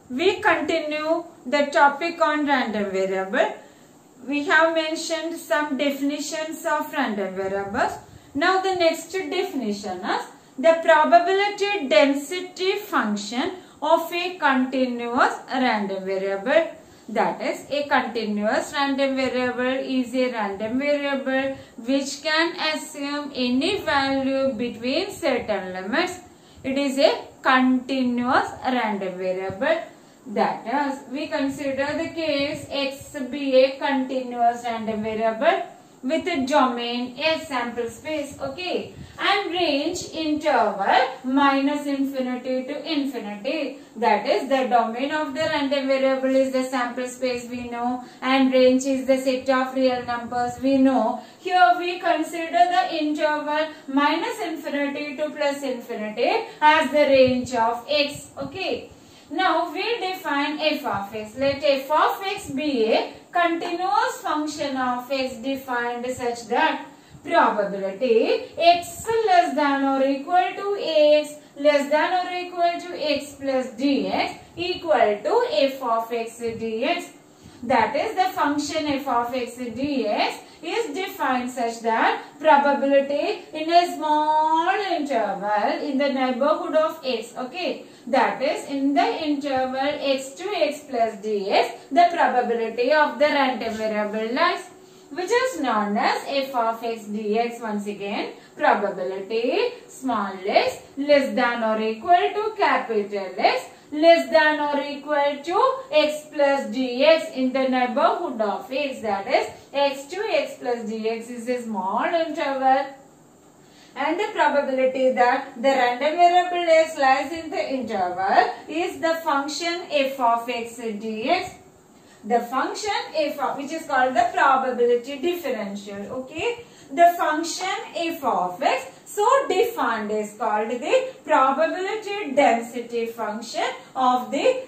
we continue the topic on random variable. We have mentioned some definitions of random variables. Now the next definition is the probability density function of a continuous random variable. That is, a continuous random variable is a random variable which can assume any value between certain limits. It is a continuous random variable. That is, we consider the case x be a continuous random variable with a domain a sample space, okay, and range interval minus infinity to infinity. That is, the domain of the random variable is the sample space, we know, and range is the set of real numbers, we know. Here we consider the interval minus infinity to plus infinity as the range of x, okay. Now we define f of x. Let f of x be a continuous function of x defined such that probability x less than or equal to ax less than or equal to x plus dx equal to f of x dx. That is, the function f of x dx is defined such that probability in a small interval in the neighborhood of x, okay, that is in the interval x to x plus dx, the probability of the random variable lies, which is known as f of x dx. Once again, probability small x less than or equal to capital X less than or equal to x plus dx in the neighborhood of x, that is x to x plus dx is a small interval, and the probability that the random variable x lies in the interval is the function f of x dx. The function f of, which is called the probability differential, okay. The function f of x so defined is called the probability density function of the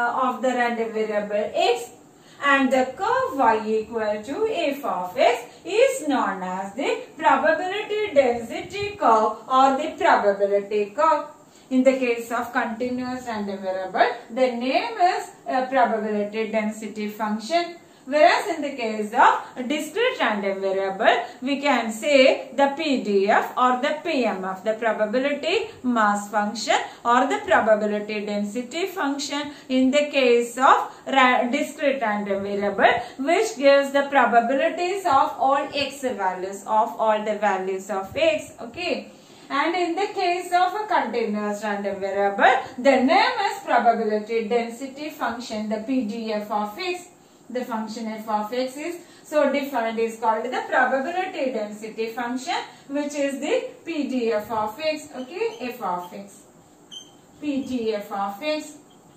random variable x, and the curve y equal to f of x is known as the probability density curve or the probability curve. In the case of continuous random variable, the name is probability density function. Whereas in the case of discrete random variable, we can say the PDF or the PMF, the probability mass function or the probability density function in the case of discrete random variable, which gives the probabilities of all x values, of all the values of x, okay. And in the case of a continuous random variable, the name is probability density function, the PDF of x. The function f of x is so defined is called the probability density function, which is the PDF of x, okay, f of x, PDF of x,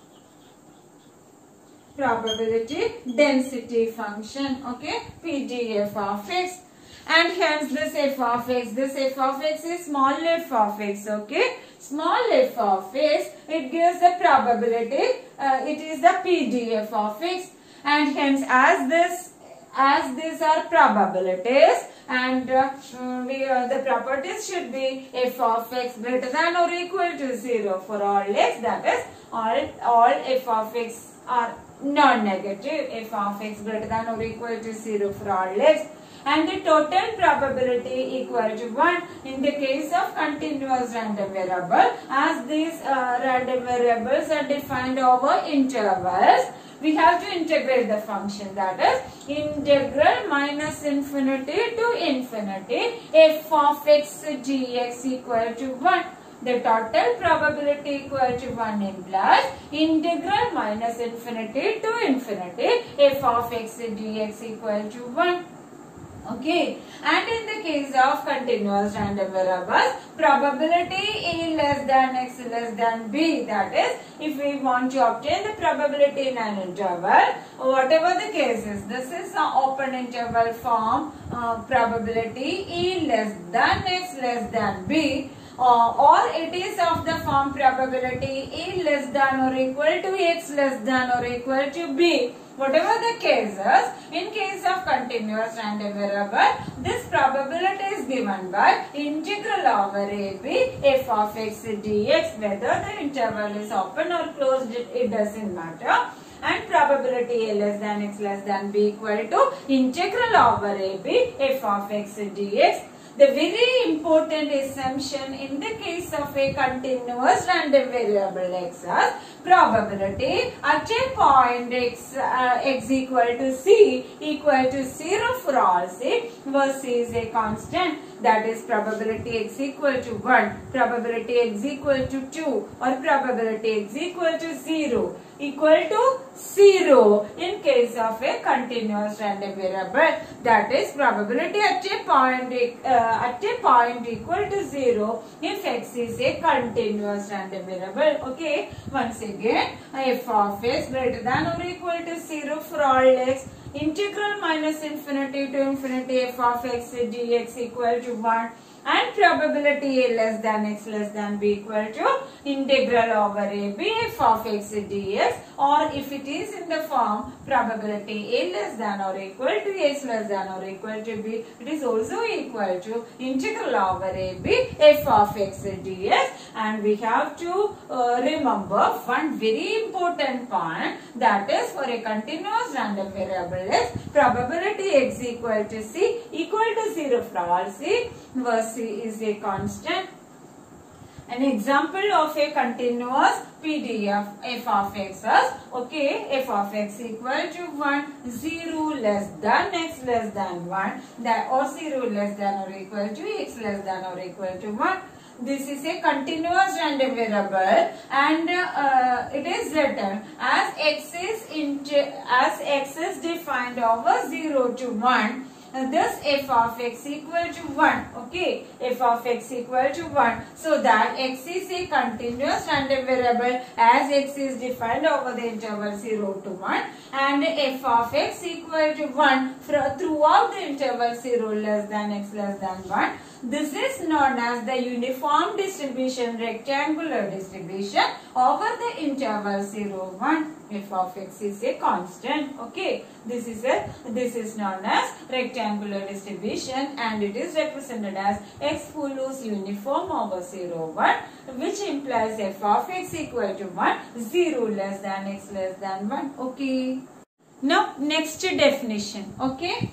probability density function, okay, PDF of x. And hence this f of x is small f of x, okay. Small f of x, it gives the probability, it is the PDF of x. And hence as these are probabilities, and the properties should be f of x greater than or equal to 0 for all x, that is all f of x are non-negative, f of x greater than or equal to 0 for all x, and the total probability equal to 1 in the case of continuous random variable. As these random variables are defined over intervals, we have to integrate the function, that is integral minus infinity to infinity f of x dx equal to 1. The total probability equal to 1 implies integral minus infinity to infinity f of x dx equal to 1. Okay, and in the case of continuous random variables, probability a less than x less than b, that is, if we want to obtain the probability in an interval, whatever the case is, this is an open interval form, probability a less than x less than b. or it is of the form probability A less than or equal to X less than or equal to B. Whatever the cases, in case of continuous random variable, this probability is given by integral over AB f of x dx. Whether the interval is open or closed, it doesn't matter. And probability A less than X less than B equal to integral over AB f of x dx. The very important assumption in the case of a continuous random variable x is probability at a point x equal to c equal to 0 for all c, where c is a constant. That is probability x equal to 1, probability x equal to 2, or probability x equal to 0 in case of a continuous random variable. That is probability at a point equal to 0 if x is a continuous random variable. Okay, once again, f of x greater than or equal to 0 for all x, integral minus infinity to infinity f of x dx equal to 1, and probability A less than X less than B equal to integral over AB f of x dx, or if it is in the form probability A less than or equal to X less than or equal to B, it is also equal to integral over AB f of x dx. And we have to remember one very important point, that is for a continuous random variable is probability x equal to c equal to 0 for all c, where c is a constant. An example of a continuous PDF f of x is, okay, f of x equal to 1, 0 less than x less than 1, that, or 0 less than or equal to x less than or equal to 1. This is a continuous random variable, and it is written as x is defined over 0 to 1. Thus f of x equal to 1. Okay, f of x equal to 1. So that x is a continuous random variable as x is defined over the interval 0 to 1, and f of x equal to 1 throughout the interval 0 less than x less than 1. This is known as the uniform distribution, rectangular distribution over the interval 0, 1. F of x is a constant. Okay, this is known as rectangular distribution, and it is represented as x follows uniform over 0, 1, which implies f of x equal to 1, 0 less than x less than 1. Okay. Now next definition. Okay.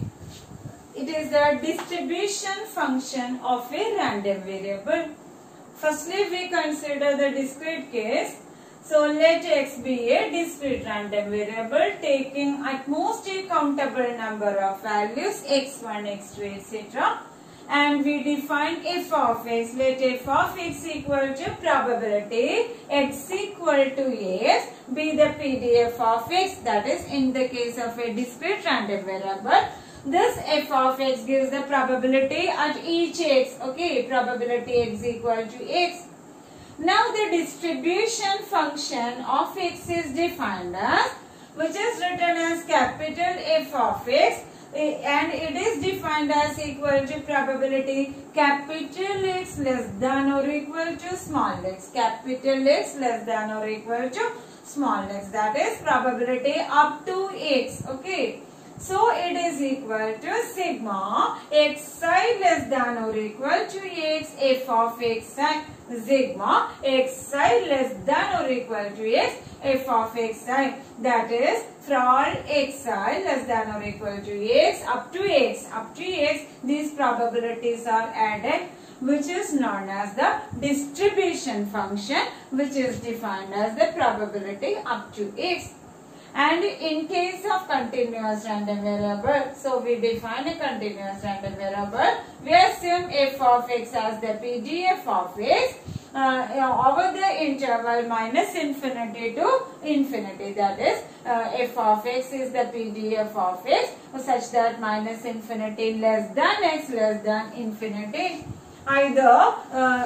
It is the distribution function of a random variable. Firstly, we consider the discrete case. So let x be a discrete random variable taking at most a countable number of values x1, x2, etc. And we define f of x. Let f of x equal to probability x equal to x be the PDF of x. That is, in the case of a discrete random variable, this f of x gives the probability at each x. Okay, probability x equal to x. Now the distribution function of x is defined as, which is written as capital F of x, and it is defined as equal to probability capital X less than or equal to small x. Capital X less than or equal to small x. That is probability up to x. Okay. So it is equal to sigma xi less than or equal to x f of xi. Sigma xi less than or equal to x f of xi. That is, for all xi less than or equal to x up to x, these probabilities are added, which is known as the distribution function, which is defined as the probability up to x. And in case of continuous random variable, so we define a continuous random variable. We assume f of x as the PDF of x over the interval minus infinity to infinity. That is, f of x is the PDF of x such that minus infinity less than x less than infinity. Either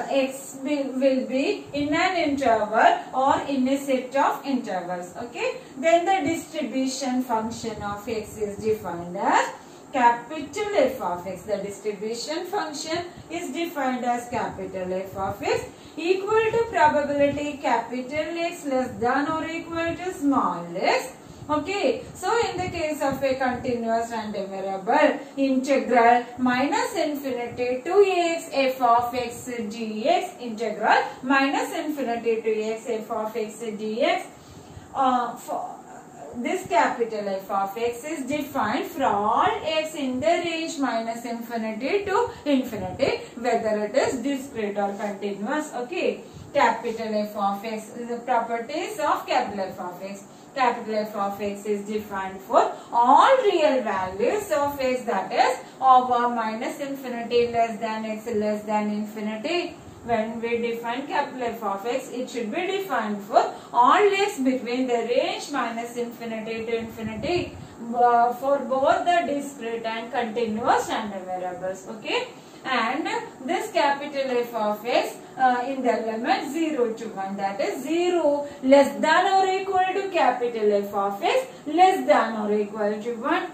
x will be in an interval or in a set of intervals. Okay. Then the distribution function of x is defined as capital F of x. The distribution function is defined as capital F of x equal to probability capital X less than or equal to small x. Okay, so in the case of a continuous random variable, integral minus infinity to x f of x dx, integral minus infinity to x f of x dx. For this capital F of x is defined for all x in the range minus infinity to infinity, whether it is discrete or continuous. Okay, capital F of x is the properties of capital F of x. Capital F of x is defined for all real values of x, that is over minus infinity less than x less than infinity. When we define capital F of x, it should be defined for all x between the range minus infinity to infinity for both the discrete and continuous random variables. Okay, and this capital F of x in the limit 0 to 1, that is 0 less than or equal to capital F of x less than or equal to 1.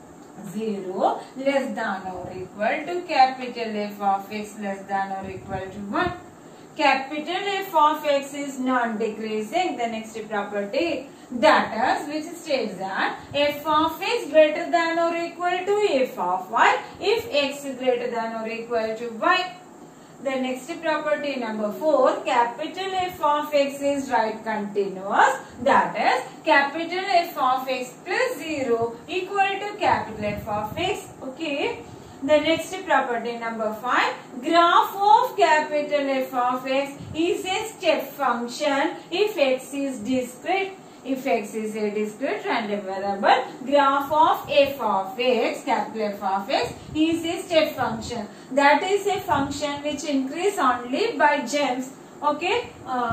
0 less than or equal to capital F of x less than or equal to 1. Capital F of x is non-decreasing. The next property, that is, which states that f of x greater than or equal to f of y if x is greater than or equal to y. The next property number 4, capital F of x is right continuous, that is capital F of x plus 0 equal to capital F of x. Okay. The next property number 5, graph of capital F of x is a step function if x is discrete. If x is a discrete random variable, graph of f of x, capital F of x, is a step function. That is a function which increase only by gems. Okay,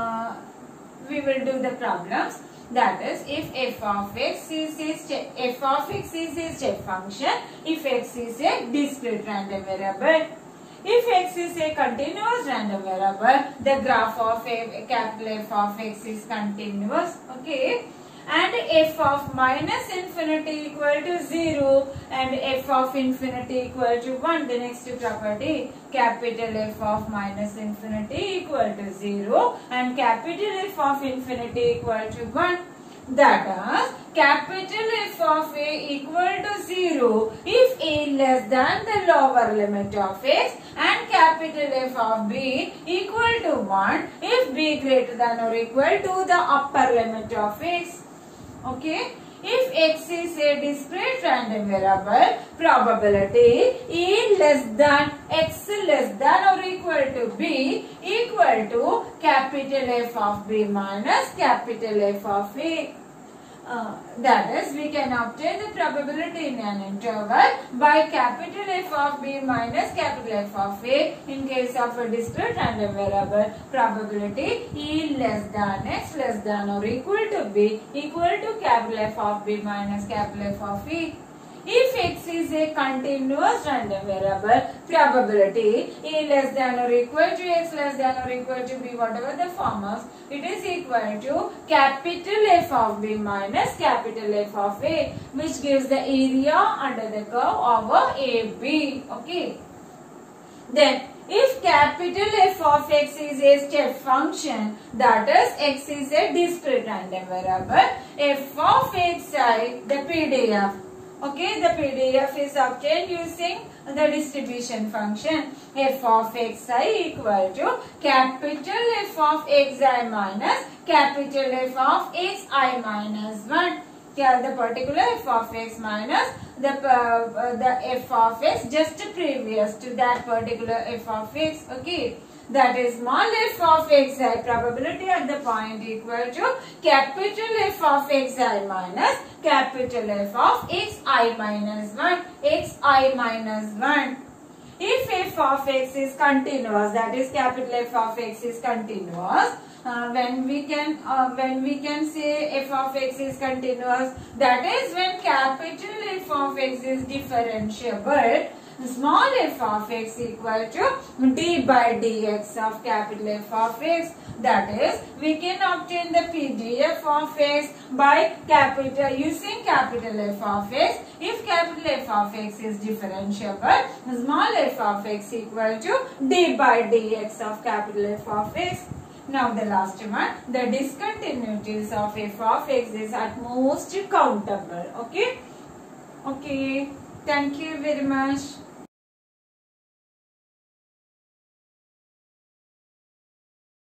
we will do the problems. That is, if f of x is a step function, if x is a discrete random variable. If x is a continuous random variable, the graph of capital F of x is continuous. Okay, and f of minus infinity equal to 0 and f of infinity equal to 1. The next property, capital F of minus infinity equal to 0 and capital F of infinity equal to 1. That is, capital F of a equal to 0 if a less than the lower limit of x and capital F of b equal to 1 if b greater than or equal to the upper limit of x. Okay, if x is a discrete random variable, probability a less than x less than or equal to b equal to capital F of b minus capital F of a. That is, we can obtain the probability in an interval by capital F of b minus capital F of a. In case of a discrete random variable, probability e less than x less than or equal to b equal to capital F of b minus capital F of e. If x is a continuous random variable, probability a less than or equal to x less than or equal to b, whatever the form of, it is equal to capital F of b minus capital F of a, which gives the area under the curve over AB. Okay. Then, if capital F of x is a step function, that is x is a discrete random variable, f of xi, the PDF. Okay, the PDF is obtained using the distribution function. F of xi equal to capital F of xi minus capital F of xi minus 1. Here the particular f of x minus the f of x just previous to that particular f of x. Okay. That is small f of xi, probability at the point equal to capital F of xi minus capital F of xi minus 1, xi minus 1. If f of x is continuous, that is capital F of x is continuous, when we can say f of x is continuous, that is when capital F of x is differentiable small f of x equal to d by dx of capital F of x. That is, we can obtain the PDF of x by using capital F of x. If capital F of x is differentiable, small f of x equal to d by dx of capital F of x. Now the last one, the discontinuities of f of x is at most countable. Okay. Okay. Thank you very much.